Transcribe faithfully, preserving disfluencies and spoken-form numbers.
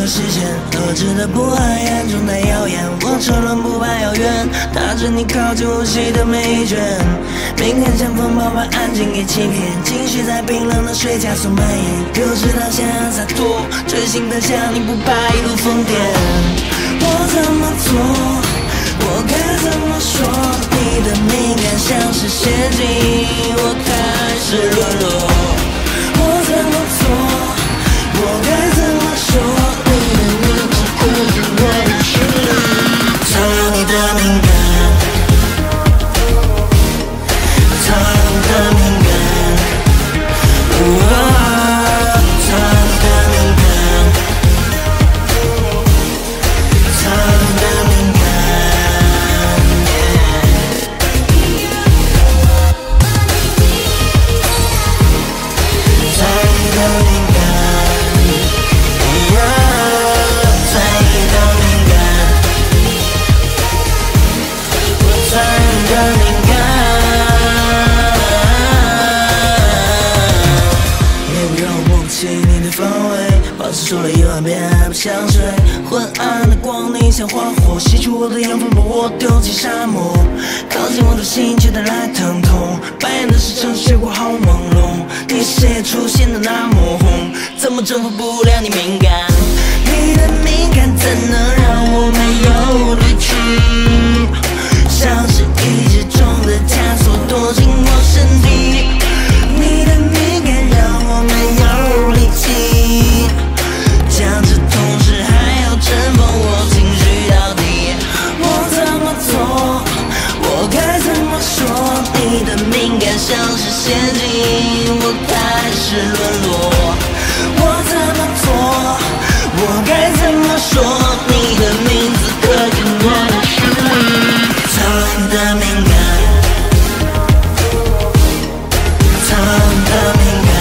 了视线，何止的不安，眼中带谣言。我承认不怕遥远，踏着你靠近呼吸的每一卷。敏感像风暴般安静给欺骗，情绪在冰冷的水加速蔓延。又知道想要洒脱，追星的像你不怕一路疯癫。我怎么做？我该怎么说？你的敏感像是陷阱，我开始沦落。我怎么做？我该怎么说？你的名字刻进我的心里，藏有你的敏感，藏有你的敏感，哦，藏有你的敏感，藏有你的敏感，藏有你的敏感。说了一万遍还不想睡，昏暗的光你像花火，吸取我的养分把我丢进沙漠，靠近我的心却带来疼痛，扮演的是城市血过好朦胧，你视野出现的那么红，怎么征服不了你敏感？你的敏感怎能让我没有力气？像是一只重的枷锁躲进我身体，你的敏感让我没有力气，讲着同时还要征服我情绪到底，我怎么做？我该怎么说？你的敏感像是陷阱，我开始沦落。我怎么做？我该怎么说？你的名字刻进我的心里，藏了你的敏感，藏了你的敏感。